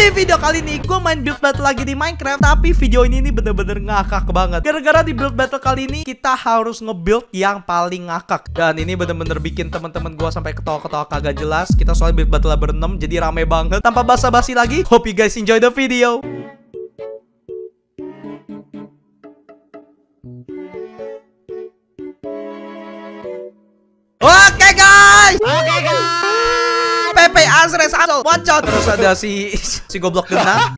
Di video kali ini gue main build battle lagi di Minecraft. Tapi video ini bener-bener ngakak banget. Gara-gara di build battle kali ini kita harus nge-build yang paling ngakak. Dan ini bener-bener bikin temen-temen gue sampai ketawa-ketawa kagak jelas. Kita soalnya build battle berenam, jadi rame banget. Tanpa basa-basi lagi, hope you guys enjoy the video. Oke guys. PP Azres Asol Wacot. Terus ada si goblok kena.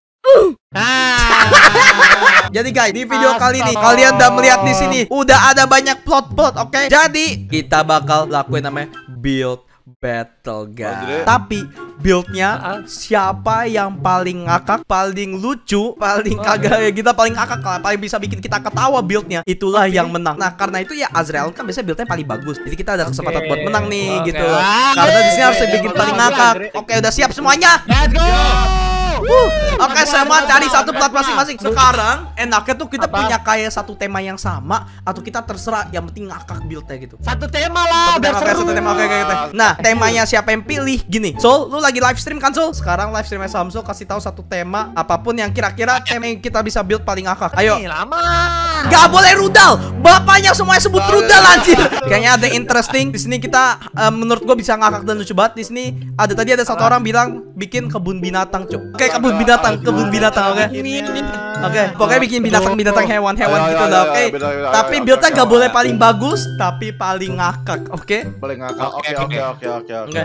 Jadi guys, di video kali ini kalian udah melihat di sini udah ada banyak plot-plot, oke? Jadi kita bakal lakuin namanya build battle guys. Tapi buildnya siapa yang paling ngakak, paling lucu, paling kagak ya kita paling ngakak lah, paling bisa bikin kita ketawa buildnya, itulah yang menang. Nah karena itu ya Azrael kan biasanya buildnya paling bagus, jadi kita ada kesempatan buat menang nih gitu. Karena di sini harus bikin paling ngakak. Oke udah siap semuanya? Let's go. Oke semua cari satu plat masing-masing. Sekarang enaknya tuh kita punya kayak satu tema yang sama atau kita terserah, yang penting ngakak buildnya gitu. Satu tema lah. Satu tema. Oke. Nah temanya siapa yang pilih gini. Sol, lu lagi live stream kan Sol? Sekarang live streamnya Samsul kasih tahu satu tema apapun yang kira-kira tema yang kita bisa build paling ngakak. Ayo. Gak boleh rudal. Bapaknya semuanya sebut rudal anjir. Kayaknya ada interesting di sini kita menurut gua bisa ngakak dan lucu banget. Di sini tadi ada satu orang bilang bikin kebun binatang, Cuk. Oke, kebun binatang, oke. Oke, pokoknya bikin binatang hewan-hewan gitu lah, oke. Tapi buildnya gak boleh paling bagus, tapi paling ngakak, oke? Paling ngakak. Oke.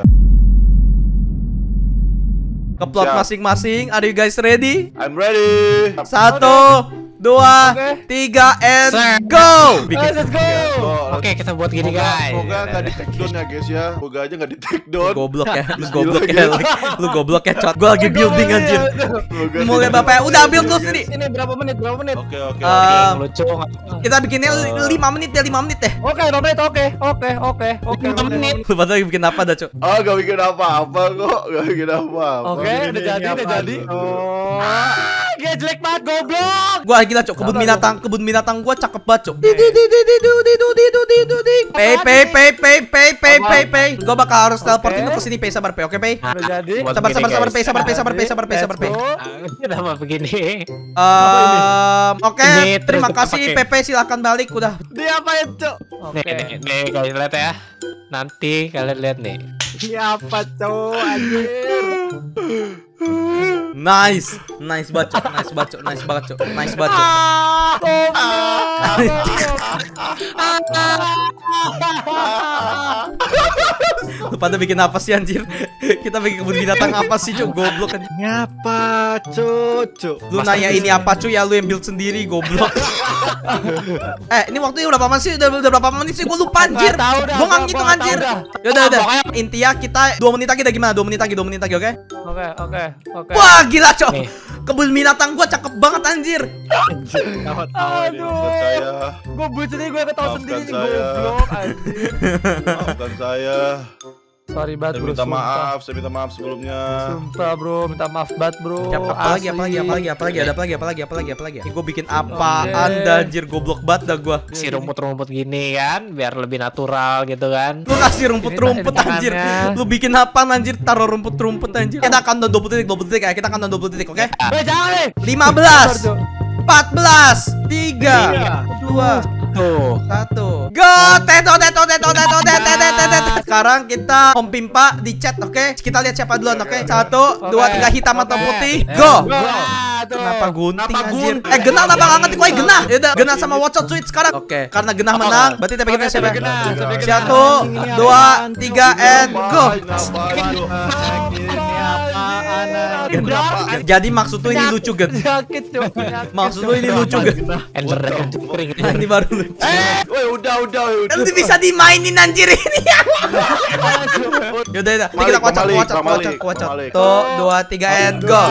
Keplot masing-masing. Are you guys ready? I'm ready. 1, 2, 3, and go! Let's go. Oke, kita buat gini guys. Semoga nggak di take down ya guys ya. Semoga aja nggak di take down. Goblok ya, lu goblok ya, cot. Gua lagi building anjir. Mulai bapak udah build lu sendiri. Ini berapa menit? Oke. Lucu. Kita bikinnya 5 menit ya, 5 menit deh. Oke, 5 menit. Lu pada bikin apa dah, Cok? Oh, gak bikin apa-apa kok. Gak bikin apa-apa. Oke, udah jadi. Oh. Dia jelek banget goblok. Gua gila, Cok. Kebun binatang gua cakep banget, Cok. Pay. Gua bakal harus teleportin lu ke sini, Pay. Sabar, Pay. Oke, Pay. Udah jadi. Sabar, Pay. Kenapa begini? Oke, terima kasih PP, silakan balik udah. Diapain, Cok? Nih, kalian lihat ya. Nanti kalian lihat nih. Siapa, Cok? Anjir. Nice bacot. Lu pada bikin apa sih anjir? Kita bikin kebun binatang apa sih, Cuk? Goblok kan. Ngapa, Cuk? Lu nanya ini apa, Cuk? Ya lu yang build sendiri, goblok. Ini waktunya udah berapa menit sih? Udah berapa menit sih? Gua lupa anjir. Gua nggak ngitung anjir. Yaudah. Intinya kita 2 menit lagi udah gimana? 2 menit lagi, oke? Oke. Wah, gila, Cok. Kebun binatang gua cakep banget anjir. Aduh. Gua buat sendiri, gua ketawa sendiri nih goblok anjir. Maafkan saya. Sorry banget bro. Saya minta maaf sebelumnya. Sumpah bro, minta maaf banget bro. Apalagi. Ada apa lagi? Gue bikin apaan anjir, goblok banget dah gua. Kasih rumput-rumput gini kan, biar lebih natural gitu kan. Lu kasih rumput anjir. Lu bikin apaan anjir, taruh rumput anjir. Kita akan 20 detik, Kita akan 20 detik, oke? Jangan nih. 15 14 3 2 1 go. Teto. Sekarang kita Om Pimpa di chat, oke? Kita lihat siapa duluan, oke? 1, 2, 3 hitam atau putih, go. Kenapa gunting anjir? Genah kenapa nggak ngerti? Kok genah? Yaudah, genah sama Watchot Switch sekarang. Oke, karena genah menang, berarti TP kita siapa? 1, 2, 3, and go. Jadi maksud lu ini lucu, Gen? Maksud lu ini lucu, Gen? Ini baru lucu. Udah. Lu bisa dimainin anjir ini. Yaudah. Ini kita kocok. 1, 2, 3, and go.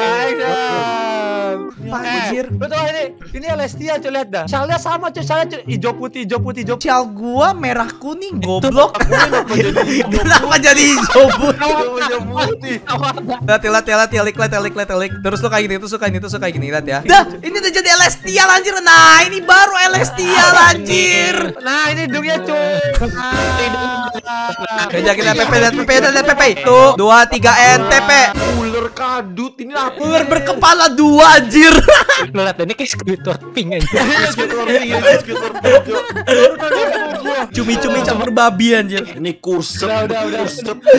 Anjir. Betul ini Celestia, coba lihat dah. Salnya sama, coba salnya hijau putih. Cal gua merah kuning, goblok. Kenapa jadi hijau putih? Telik. Terus lu kayak gini, lihat ya. Dah, ini udah jadi Celestial anjir. Nah, ini baru Celestial anjir. Nah, ini hidungnya cuy. Kerja kita PP dan PP dan PP. 1, 2, 3 NTP. Ular kadut ini apa? Ular berkepala 2 anjir. Lu lihat ini kayak Squidward pink aja. Cumi-cumi campur babi anjir. Ini kurset. Udah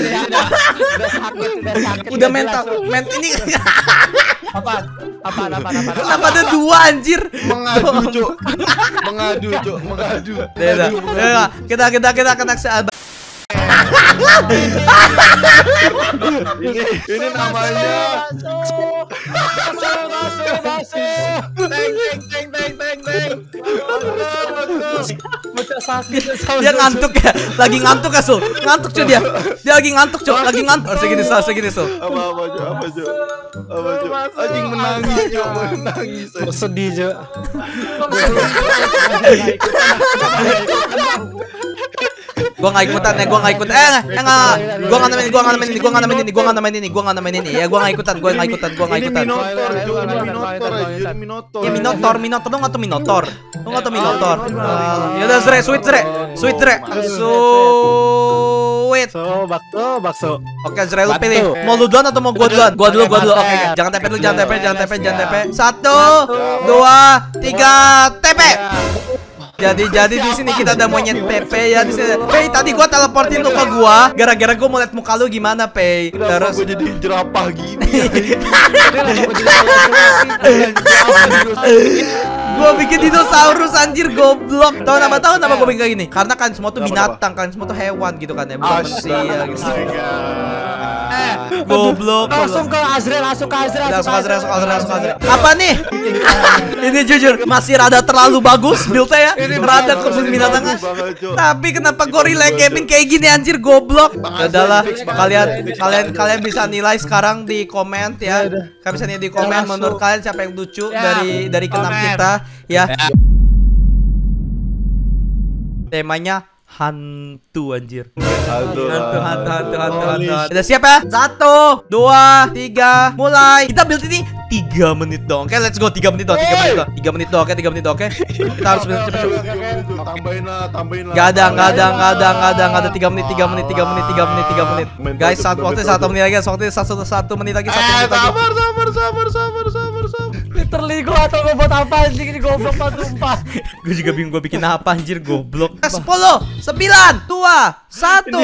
Udah mental ini. Apaan? Kenapa ada 2 anjir? Mengadu, Cuk. Kita kena sahabat. Ini namanya Dia ngantuk ya, lagi ngantuk ya Sul. Ngantuk cuy dia. Dia lagi ngantuk cuy, lagi ngantuk. Segini Sul. apa Cuk? Anjing menangis, Cuk. Menangis. Sedih, Cuk. Gua nggak ikutan ya, gua nggak ikut. Enggak. Gua nggak namain ini. Ya gua nggak ikutan. Ini Minotaur. Ya Minotaur dong atau Minotaur? Lu nggak tahu Minotaur? Ya udah sweet Zre. Sweet. Bakso. Oke, Zre lu pilih. Mau lu duluan atau mau gua duluan? Gua dulu. Oke. Jangan TP dulu, jangan TP. 1, 2, 3, TP. Jadi di sini kita ada monyet Pepe ya di sini. Pei, tadi gua teleportin lu ke gua gara-gara gua mau liat muka lu gimana, Pei. Terus gua jadi jerapah gini. Gua bikin dinosaurus anjir goblok. Tahu nama gua bikin kayak gini? Karena kan semua tuh binatang, kan semua tuh hewan gitu kan ya, bukan manusia gitu. Goblok. Langsung ke Azrael. Apa nih? Ini jujur masih rada terlalu bagus build-nya ya. Rada kebun binatangnya. Tapi kenapa gorilla Kevin kayak gini anjir goblok? Adalah kalian bisa nilai sekarang di komen ya. Kalian bisa nilai di komen menurut kalian siapa yang lucu dari keenam kita ya. Temanya hantu anjir. Hantu. Udah siap ya? 1, 2, 3, mulai. Kita build ini 3 menit dong. Oke, let's go. 3 menit dong. 3 menit dong. Oke. Kita harus cepet. Tambahin lah. Gak ada 3 menit. Guys, satu menit lagi. Satu menit lagi. Sabar. Literally gua atau gua buat apa anjing ini goblok banget sumpah. Gue juga bingung gua bikin apa anjir goblok. 10, 9, 2, 1,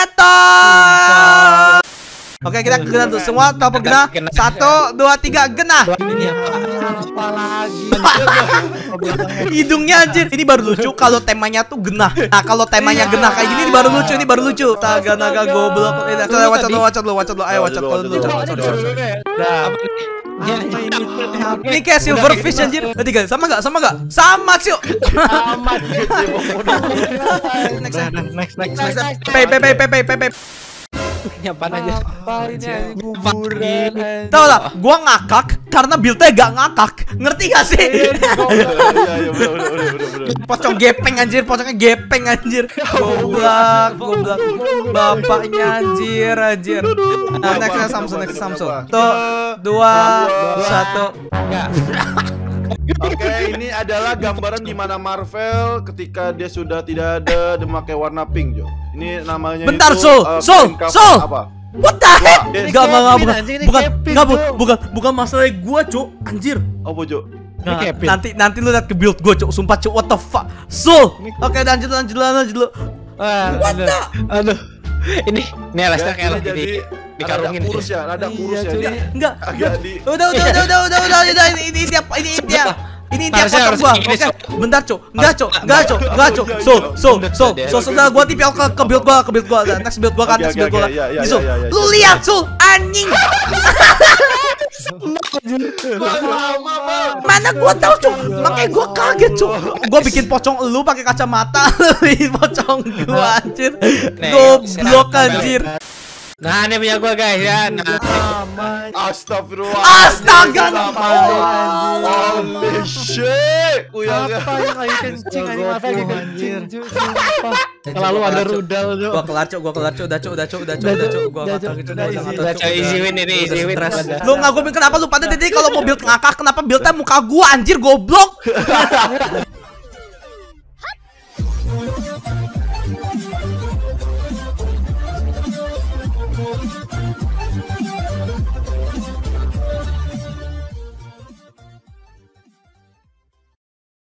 tetot. Oke, kita gena tuh semua topo gena. 1, 2, 3, gena. Ini apa lagi? Hidungnya anjir. Ini baru lucu kalau temanya tuh genah. Nah, kalau temanya genah kayak gini baru lucu. Naga goblok. Wacot lu. Ayo wacot dulu. Ini kayak silverfish anjir. Tadi guys, sama gak? Sama sih. Next. Pay. Ini apaan aja? Ini Kuburan. Tahu lah, gua ngakak karena build-nya gak ngakak. Ngerti gak sih? Iya, Pocongnya gepeng anjir. Goblok. Bapaknya anjir. Nah, next Samsung. Tuh, 2, 1. Oke, ini adalah gambaran di mana Marvel ketika dia sudah tidak ada memakai warna pink, Jo. Ini namanya bentar, itu, Sol. apa? What the heck? Bukan masalah gua, Cuk. Anjir. Apa, Jo? Nah, nanti lu lihat ke build gua, Cuk. Sumpah, Cuk. What the fuck? Sol. Oke, lanjut lu. What the? Aduh. Ini Lester kayak lagi dikarungin. Ada kurus ya. Enggak. Udah. Ini dia pocong gua. Oke. Bentar, Cuk. Enggak, Cuk. Sudah gua tipil ke build gua. Next build gua kan. Lu lihat, Sul. Anjing. Mana gua tahu, Cuk. Makanya gua kaget, Cuk. Gua bikin pocong lu pakai kacamata, lu pocong gua anjir. Goblok anjir. Nah, ini punya gua guys ya. Nah, Astagfirullah. Astaga. Holy shit. apa yang lagi kencing anjing Lalu ada rudal, Cuk. Gua kelar, Cuk. Easy win. Lu nggak, gua kenapa lu pada jadi kalau mau build ngakak, kenapa buildnya muka gua anjir goblok.